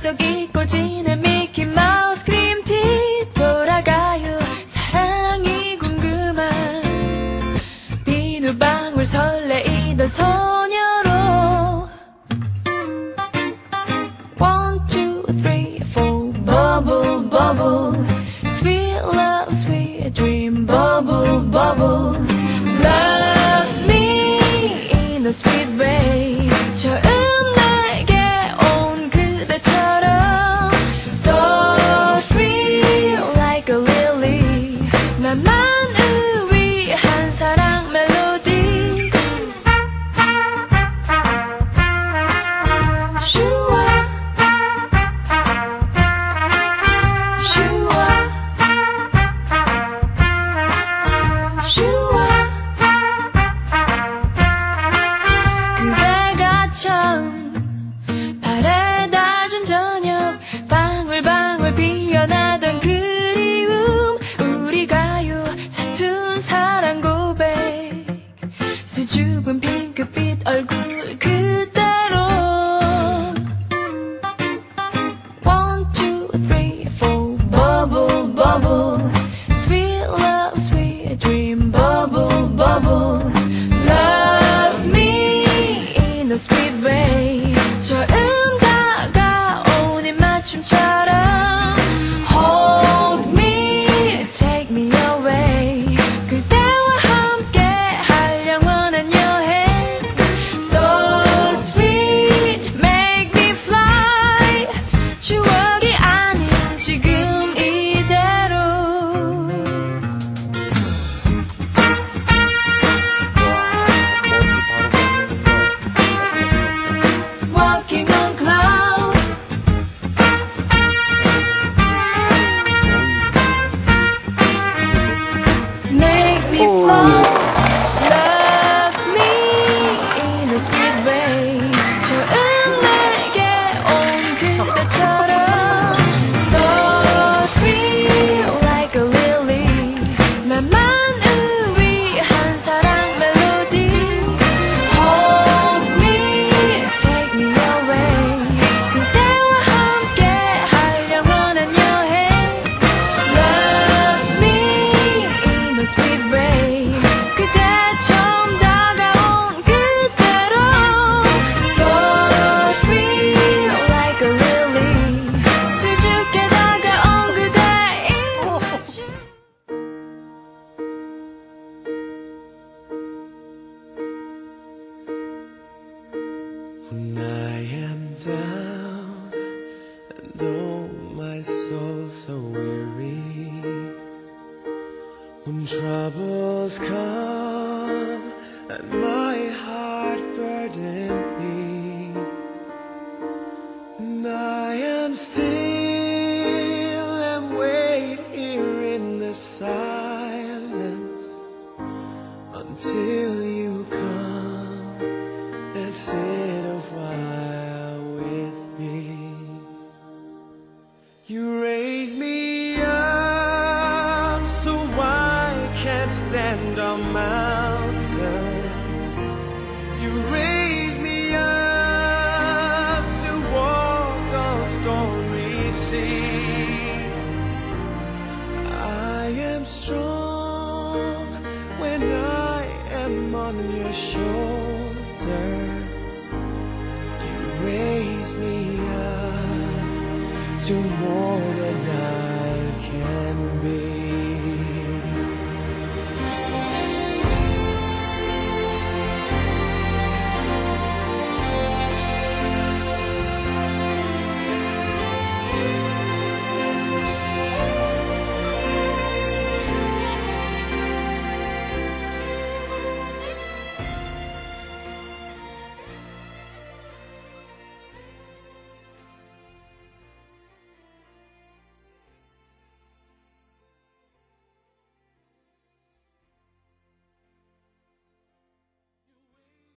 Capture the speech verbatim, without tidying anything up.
계속 잊고 지는 미키마우스 크림티 돌아가요 사랑이 궁금한 비누방울 설레이던 소녀로 One, two, three, four Bubble, bubble Sweet love, sweet dream Bubble, bubble Love me in a sweet way 처음 나에게 온 그대처럼 So free like a lily 나만을 위한 사랑 멜로디 슈아 슈아 슈아 그대가 처음 바래다 준 저녁 방울방울 피어나던 그리움 우리 가요 서툰 사랑 고백 수줍은 핑크빛 얼굴 그대로 One, two, three, four Bubble, bubble Sweet love, sweet dream Bubble, bubble Love me in a sweet way 처음 다가온 이 맞춤처럼 Hold me, take me away 그대와 함께 할 영원한 여행 So sweet, make me fly 추억이 아닌 지금 이대로 Walking on clouds Make me float Love me in a sweet way 처음 내게 온 그대처럼 So free like a lily 나만을 위한 사랑 멜로디 Hold me, take me away 그대와 함께 할 영원한 여행 Love me in a sweet way 그대 처음 다가온 그대로 So free like a lily 수줍게 다가온 그대의 맞춤 When I am down and oh my soul so weary When troubles come and my heart burden me And I am still and wait here in the silence Until you come and sit a while with me You raise me up so I can't stand on mountains You raise me up to walk on stormy seas I am strong when I am on your shoulders You raise me up to more than I can be